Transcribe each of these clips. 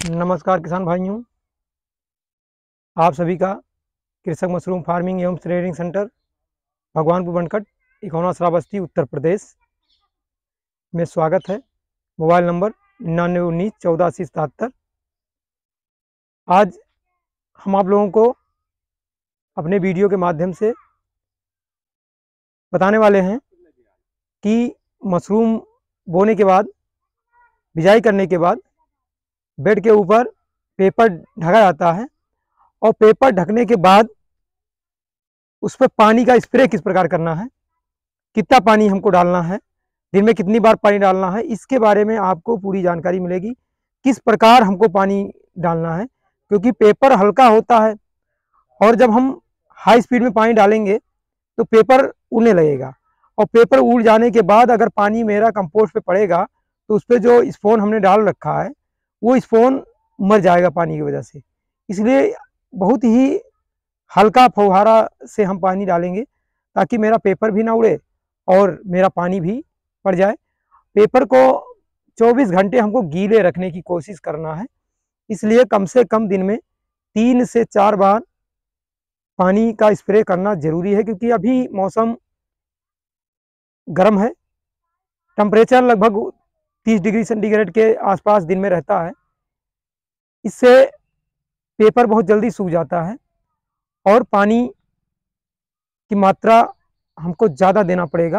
नमस्कार किसान भाइयों, आप सभी का कृषक मशरूम फार्मिंग एवं ट्रेडिंग सेंटर भगवानपुर बनकट इकौना श्रावस्ती उत्तर प्रदेश में स्वागत है। Mobile number 9919148077। आज हम आप लोगों को अपने वीडियो के माध्यम से बताने वाले हैं कि मशरूम बोने के बाद, बिजाई करने के बाद बेड के ऊपर पेपर ढका जाता है और पेपर ढकने के बाद उस पर पानी का स्प्रे किस प्रकार करना है, कितना पानी हमको डालना है, दिन में कितनी बार पानी डालना है, इसके बारे में आपको पूरी जानकारी मिलेगी। किस प्रकार हमको पानी डालना है, क्योंकि पेपर हल्का होता है और जब हम हाई स्पीड में पानी डालेंगे तो पेपर उड़ने लगेगा और पेपर उड़ जाने के बाद अगर पानी मेरा कंपोस्ट पे पड़ेगा तो उस पर जो स्पोन हमने डाल रखा है वो स्पोन मर जाएगा पानी की वजह से। इसलिए बहुत ही हल्का फव्वारा से हम पानी डालेंगे ताकि मेरा पेपर भी ना उड़े और मेरा पानी भी पड़ जाए। पेपर को 24 घंटे हमको गीले रखने की कोशिश करना है, इसलिए कम से कम दिन में 3 से 4 बार पानी का स्प्रे करना जरूरी है। क्योंकि अभी मौसम गर्म है, टेम्परेचर लगभग 30 डिग्री सेंटीग्रेड के आसपास दिन में रहता है। इससे पेपर बहुत जल्दी सूख जाता है और पानी की मात्रा हमको ज़्यादा देना पड़ेगा।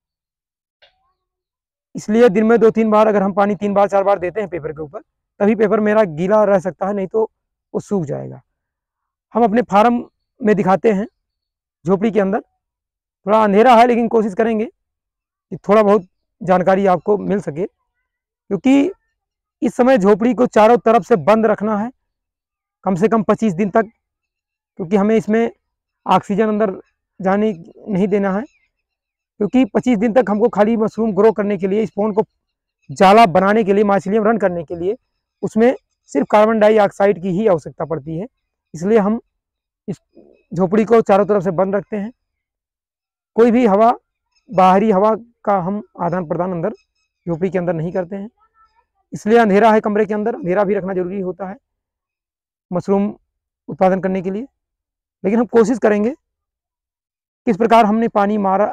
इसलिए दिन में 2-3 बार अगर हम पानी 3 बार 4 बार देते हैं पेपर के ऊपर, तभी पेपर मेरा गीला रह सकता है, नहीं तो वो सूख जाएगा। हम अपने फार्म में दिखाते हैं, झोपड़ी के अंदर। थोड़ा अंधेरा है लेकिन कोशिश करेंगे कि थोड़ा बहुत जानकारी आपको मिल सके, क्योंकि इस समय झोपड़ी को चारों तरफ से बंद रखना है कम से कम 25 दिन तक, क्योंकि हमें इसमें ऑक्सीजन अंदर जाने नहीं देना है। क्योंकि 25 दिन तक हमको खाली मशरूम ग्रो करने के लिए, स्पॉन को जाला बनाने के लिए, माइसीलियम रन करने के लिए उसमें सिर्फ कार्बन डाइऑक्साइड की ही आवश्यकता पड़ती है। इसलिए हम इस झोपड़ी को चारों तरफ से बंद रखते हैं। कोई भी हवा, बाहरी हवा का हम आदान प्रदान अंदर झोपड़ी के अंदर नहीं करते हैं। इसलिए अंधेरा है कमरे के अंदर, अंधेरा भी रखना जरूरी होता है मशरूम उत्पादन करने के लिए। लेकिन हम कोशिश करेंगे किस प्रकार हमने पानी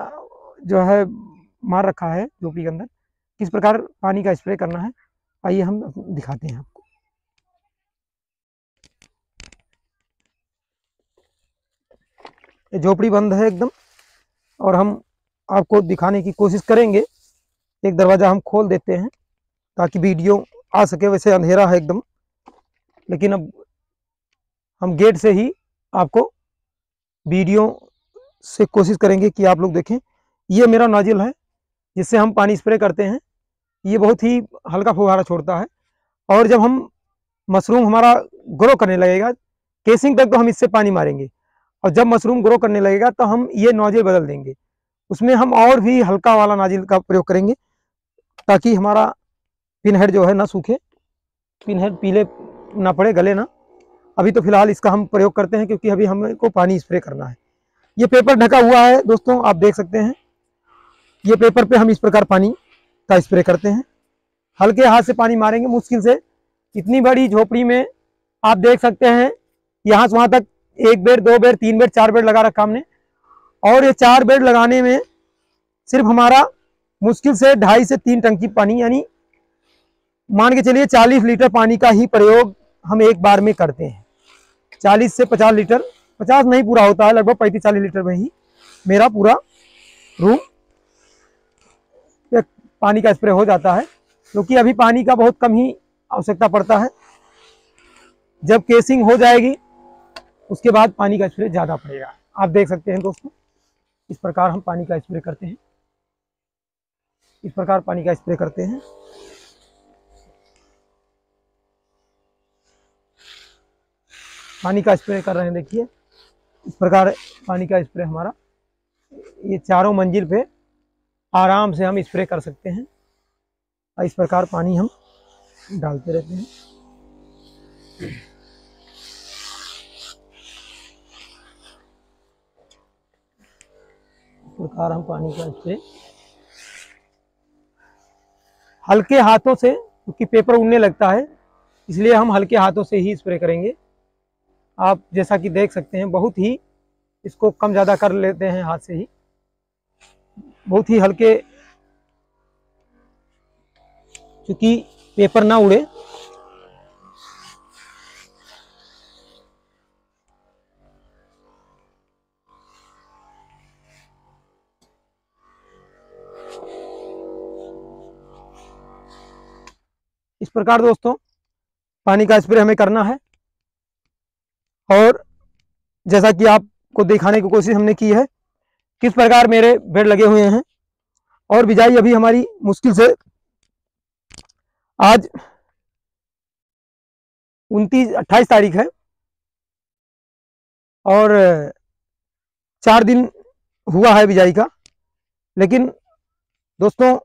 मार रखा है झोपड़ी के अंदर, किस प्रकार पानी का स्प्रे करना है, आइए हम दिखाते हैं आपको। ये झोपड़ी बंद है एकदम और हम आपको दिखाने की कोशिश करेंगे। एक दरवाज़ा हम खोल देते हैं ताकि वीडियो आ सके। वैसे अंधेरा है एकदम, लेकिन अब हम गेट से ही आपको वीडियो से कोशिश करेंगे कि आप लोग देखें। ये मेरा नोजल है जिससे हम पानी स्प्रे करते हैं। ये बहुत ही हल्का फुहारा छोड़ता है और जब हम मशरूम हमारा ग्रो करने लगेगा, केसिंग तक तो हम इससे पानी मारेंगे और जब मशरूम ग्रो करने लगेगा तो हम ये नोजल बदल देंगे। उसमें हम और भी हल्का वाला नोजल का प्रयोग करेंगे ताकि हमारा पिन हेड जो है ना सूखे, पिन हेड पीले ना पड़े, गले ना। अभी तो फिलहाल इसका हम प्रयोग करते हैं क्योंकि अभी हमको पानी स्प्रे करना है। ये पेपर ढका हुआ है दोस्तों, आप देख सकते हैं। ये पेपर पे हम इस प्रकार पानी का स्प्रे करते हैं। हल्के हाथ से पानी मारेंगे मुश्किल से। इतनी बड़ी झोपड़ी में आप देख सकते हैं यहाँ से वहाँ तक 1 बेड 2 बेड 3 बेड 4 बेड लगा रखा हमने। और ये 4 बेड लगाने में सिर्फ हमारा मुश्किल से 2.5 से 3 टंकी पानी, यानी मान के चलिए 40 लीटर पानी का ही प्रयोग हम एक बार में करते हैं। 40 से 50 लीटर, 50 नहीं पूरा होता है, लगभग 35-40 लीटर में ही मेरा पूरा रूम पानी का स्प्रे हो जाता है। क्योंकि अभी पानी का बहुत कम ही आवश्यकता पड़ता है। जब केसिंग हो जाएगी उसके बाद पानी का स्प्रे ज़्यादा पड़ेगा। आप देख सकते हैं दोस्तों, इस प्रकार हम पानी का स्प्रे करते हैं। इस प्रकार पानी का स्प्रे करते हैं। पानी का स्प्रे कर रहे हैं, देखिए इस प्रकार पानी का स्प्रे हमारा ये चारों मंजिल पे आराम से हम स्प्रे कर सकते हैं। और इस प्रकार पानी हम डालते रहते हैं। इस प्रकार हम पानी का स्प्रे हल्के हाथों से, क्योंकि पेपर उड़ने लगता है, इसलिए हम हल्के हाथों से ही स्प्रे करेंगे। आप जैसा कि देख सकते हैं, बहुत ही इसको कम ज़्यादा कर लेते हैं हाथ से ही, बहुत ही हल्के, क्योंकि पेपर ना उड़े। इस प्रकार दोस्तों पानी का स्प्रे हमें करना है। और जैसा कि आपको दिखाने की कोशिश हमने की है किस प्रकार मेरे पेड़ लगे हुए हैं। और बिजाई अभी हमारी मुश्किल से आज 28 तारीख है और 4 दिन हुआ है बिजाई का। लेकिन दोस्तों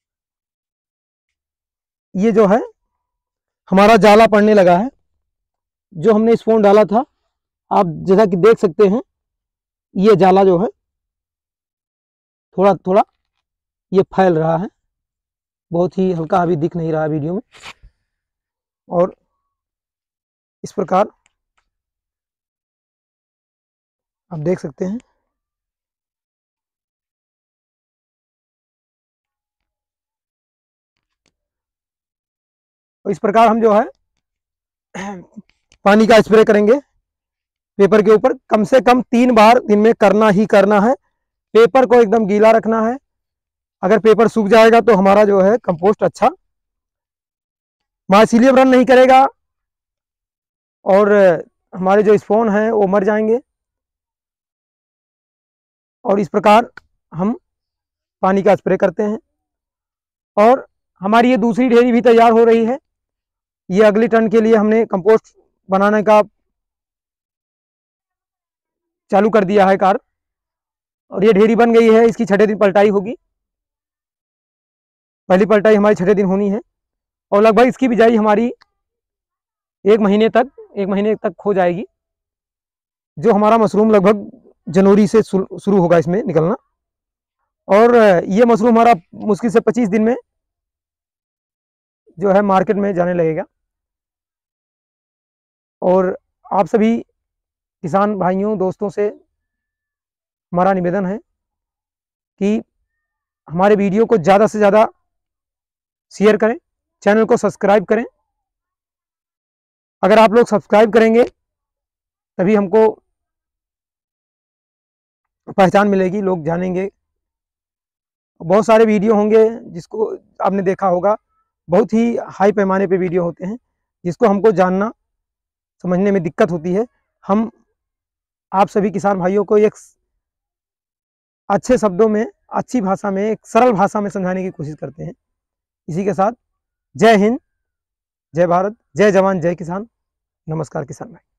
ये जो है हमारा जाला पड़ने लगा है। जो हमने स्पोन डाला था, आप जैसा कि देख सकते हैं, ये जाला जो है थोड़ा थोड़ा ये फैल रहा है, बहुत ही हल्का, अभी दिख नहीं रहा वीडियो में। और इस प्रकार आप देख सकते हैं। और इस प्रकार हम जो है पानी का स्प्रे करेंगे पेपर के ऊपर। कम से कम 3 बार दिन में करना ही करना है। पेपर को एकदम गीला रखना है। अगर पेपर सूख जाएगा तो हमारा जो है कंपोस्ट अच्छा माइसीलियम रन नहीं करेगा और हमारे जो स्पोन हैं वो मर जाएंगे। और इस प्रकार हम पानी का स्प्रे करते हैं। और हमारी ये दूसरी ढेरी भी तैयार हो रही है। ये अगली टन के लिए हमने कंपोस्ट बनाने का चालू कर दिया है कार्य। और ये ढेरी बन गई है, इसकी 6ठे दिन पलटाई होगी। पहली पलटाई हमारी 6ठे दिन होनी है और लगभग इसकी बिजाई हमारी 1 महीने तक हो जाएगी। जो हमारा मशरूम लगभग जनवरी से शुरू होगा इसमें निकलना। और ये मशरूम हमारा मुश्किल से 25 दिन में जो है मार्केट में जाने लगेगा। और आप सभी किसान भाइयों दोस्तों से हमारा निवेदन है कि हमारे वीडियो को ज़्यादा से ज़्यादा शेयर करें, चैनल को सब्सक्राइब करें। अगर आप लोग सब्सक्राइब करेंगे तभी हमको पहचान मिलेगी, लोग जानेंगे। बहुत सारे वीडियो होंगे जिसको आपने देखा होगा, बहुत ही हाई पैमाने पे वीडियो होते हैं जिसको हमको जानना समझने में दिक्कत होती है। हम आप सभी किसान भाइयों को एक अच्छे शब्दों में, अच्छी भाषा में, एक सरल भाषा में समझाने की कोशिश करते हैं। इसी के साथ जय हिंद, जय भारत, जय जवान, जय किसान। नमस्कार किसान भाई।